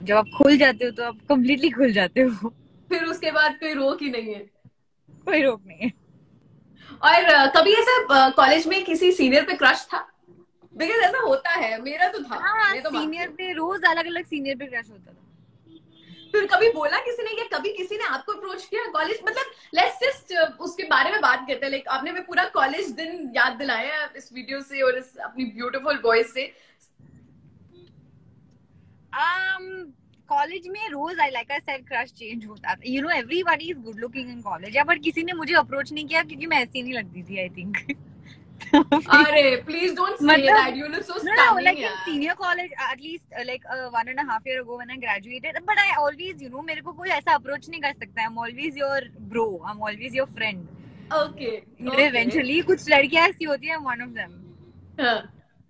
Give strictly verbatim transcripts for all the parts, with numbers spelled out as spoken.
जब आप खुल जाते हो तो आप कम्प्लीटली खुल जाते हो। फिर उसके बाद कोई रोक ही नहीं है। कोई रोक नहीं है। और uh, कभी ऐसा कॉलेज uh, में किसी सीनियर पे क्रश था? बिकॉज ऐसा होता है, मेरा तो था, हाँ, मैं तो मानती सीनियर हूँ। पे रोज अलग अलग सीनियर पे क्रश होता था। फिर कभी बोला किसी ने, या कभी किसी ने आपको अप्रोच किया कॉलेज, मतलब लेट्स जस्ट उसके बारे में बात करते हैं। लाइक आपने भी पूरा कॉलेज दिन याद दिलाया है इस वीडियो से और इस अपनी ब्यूटीफुल वॉइस से। um कॉलेज में रोज I like I said crush change होता था। You know everybody is good looking in college, या बट किसी ने मुझे अप्रोच नहीं किया क्योंकि मैं ऐसी नहीं लगती थी आई थिंक। अरे प्लीज डोंट से मतलब that, you look so no no stunning like in यार। senior college at least uh, like uh, one and a half year ago when I graduated, but I always you know मेरे को कोई ऐसा approach नहीं कर सकता। I'm always your bro, I'm always your friend। Okay okay. Eventually कुछ लड़कियां ऐसी होती हैं, one of them। हाँ।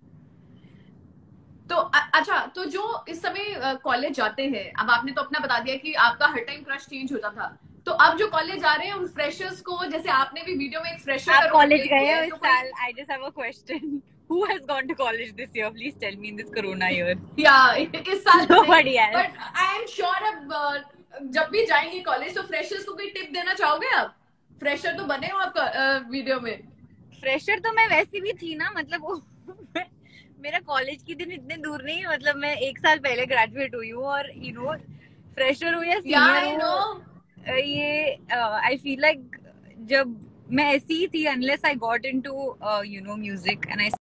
तो अ- अच्छा, तो जो इस समय कॉलेज जाते हैं, अब आपने तो अपना बता दिया कि आपका हर टाइम क्रश चेंज होता था, तो अब जो कॉलेज जा रहे हैं उन फ्रेशर्स को, जैसे आपने भी वीडियो में एक फ्रेशर का आप रोल कॉलेज प्ले गए किया हो है, इस जो कोई साल? I just have a question। Who has gone to college this year? Please tell me in this corona year। या इस साल तो नहीं, Nobody has। But I am sure अब अ, जब भी जाएंगे कॉलेज तो फ्रेशर्स को कोई टिप देना चाहोगे आप? फ्रेशर तो बने हो आप वीडियो में। फ्रेशर तो मैं वैसी भी थी ना, मतलब वो मेरा कॉलेज की दिन इतने दूर नहीं है। मतलब मैं एक साल पहले ग्रेजुएट हुई हूँ, और यू नो फ्रेशर हो या या सीनियर आई नो। हो, अ, ये आई फील लाइक जब मैं ऐसी ही थी unless I got into you know music and I